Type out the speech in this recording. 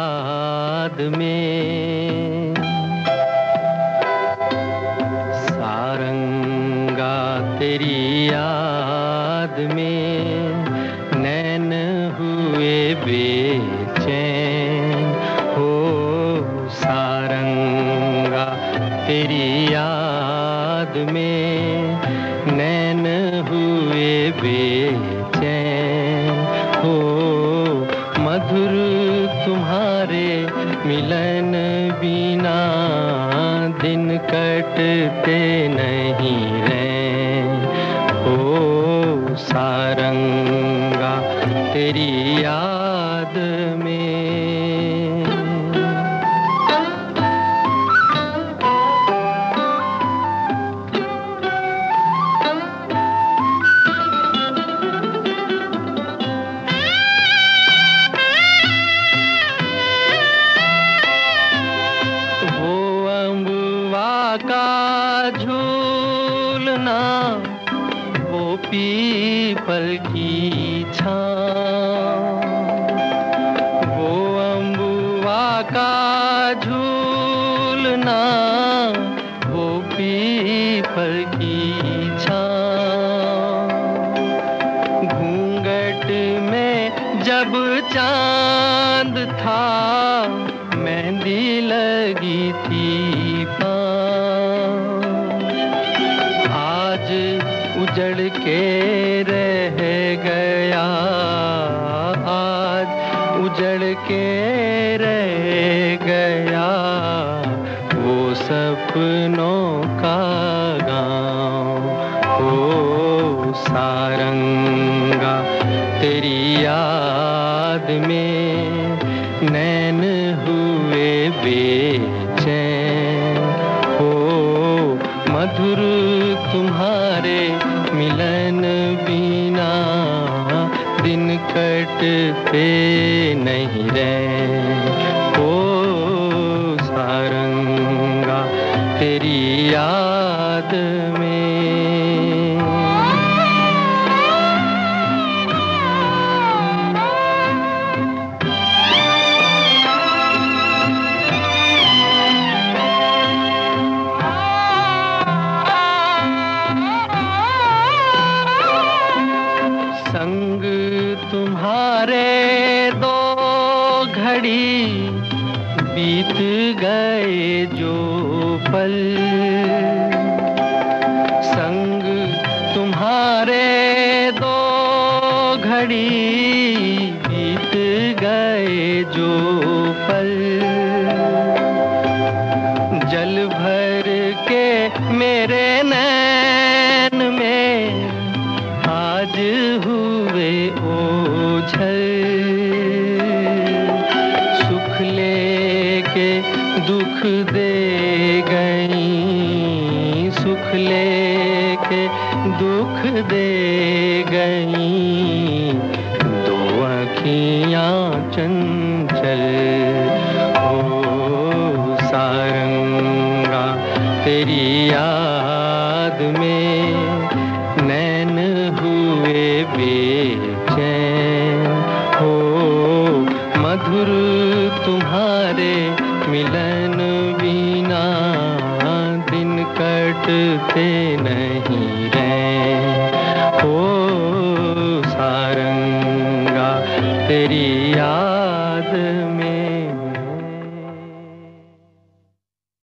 याद में। सारंगा तेरी याद में नैन हुए बेचैन हो। सारंगा तेरी याद में नैन हुए बेचैन हो। मधुर तुम्हारे मिलन बिना दिन कटते नहीं रैन हो। सारंगा तेरी याद में। का झूलना वो पीपल की छाँव। वो अम्बुआ का झूलना वो पीपल की छाँव। घूंघट में जब चांद था मेहंदी लगी थी पाँव। आज उजड़ के रह गया, आज उजड़ के रह गया वो सपनों का गाँव हो। सारंगा तेरी याद में नैन हुए बेचैन हो। मधुर तुम्हारे मिलन बिना दिन कटते नहीं रैन हो। सारंगा तेरी याद में। संग तुम्हारे दो घड़ी बीत गए जो पल। संग तुम्हारे दो घड़ी बीत गए जो पल। जल भर के मेरे नैन में आज हुए ओझल। सुख लेके दुख दे गई, सुख लेके दुख दे गई दो आँखियाँ चंचल हो। सारंगा तेरी याद में नैन हुए बेचैन हो। मधुर तुम्हारे मिलन बिना दिन कटते नहीं